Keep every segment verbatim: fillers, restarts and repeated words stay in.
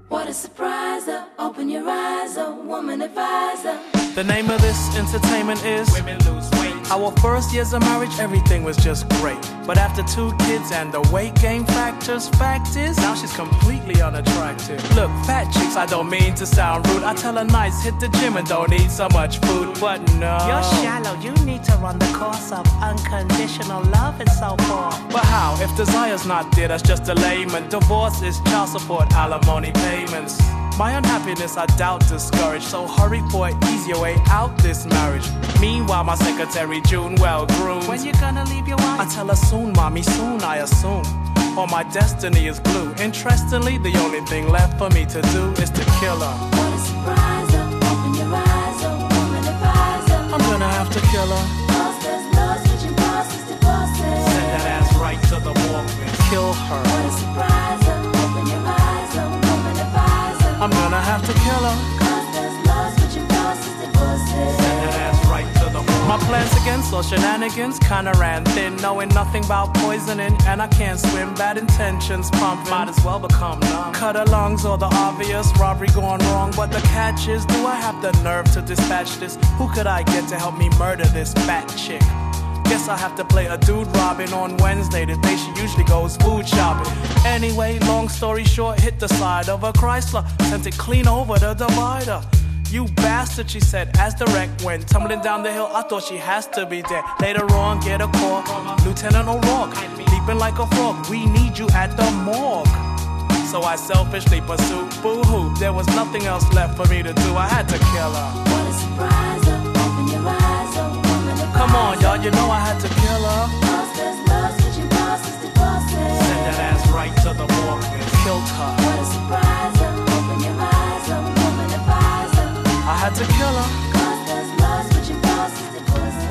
What a surprise, oh, open your eyes, oh, woman advisor. The name of this entertainment is Women Lose Weight. Our first years of marriage, everything was just great. But after two kids and the weight gain factors, fact is, now she's completely unattractive. Look, fat chicks, I don't mean to sound rude. I tell her nice, hit the gym and don't eat so much food. But no, you're shallow, you need to run the course of unconditional love and so forth. But how? If desire's not there, that's just a layman. Divorce is child support, alimony payments. My unhappiness I doubt discouraged, so hurry for an easier way out this marriage. Meanwhile, my secretary June well groomed. When you gonna leave your wife? I tell her soon, mommy, soon I assume. Or my destiny is blue. Interestingly, the only thing left for me to do is to kill her. What a surprise, oh, open your eyes, oh, woman advisor. I'm gonna have to kill her. Cause there's love switching bosses, divorces. Send that ass right to the Walkman. Kill her. What a surprise, oh, open your eyes, oh, woman advisor. I'm gonna have to kill her. Cause there's love switching bosses, divorces. Send that ass right to the Walkman. My plans against all shenanigans kinda ran thin, knowing nothing about poisoning, and I can't swim. Bad intentions pumping, might as well become numb. Cut her lungs or the obvious robbery gone wrong. But the catch is, do I have the nerve to dispatch this? Who could I get to help me murder this fat chick? Guess I have to play a dude Robin on Wednesday, the day she usually goes food shopping. Anyway, long story short, hit the side of a Chrysler, sent it clean over the divider. You bastard, she said, as the wreck went tumbling down the hill. I thought she has to be dead. Later on, get a call, Lieutenant O'Rourke, leaping like a frog. We need you at the morgue. So I selfishly pursued, boo-hoo. There was nothing else left for me to do. I had to kill her. What a surprise, oh, open your eyes, oh, woman advisor. Come on, y'all, you know I had to kill her. Cause there's love switching bosses, divorces. Send that ass right to the Walkman. Killed her. What a surprise, oh, open your eyes, oh, woman advisor. I had to kill her. Cause there's love switching bosses, divorces.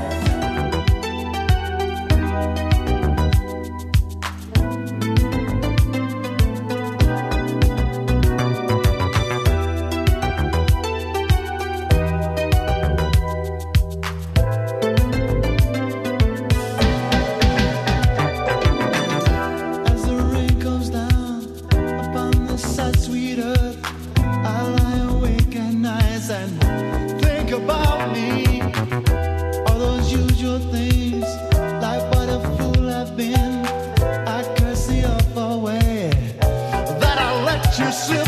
You